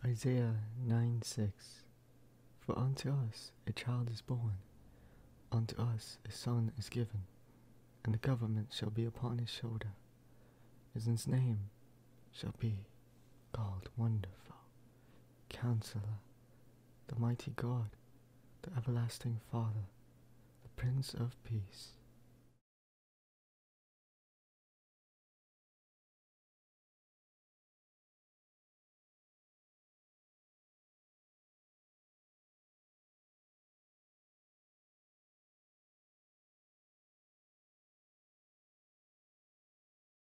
Isaiah 9:6. For unto us a child is born, unto us a son is given, and the government shall be upon his shoulder, and his name shall be called Wonderful, Counselor, the Mighty God, the Everlasting Father, the Prince of Peace.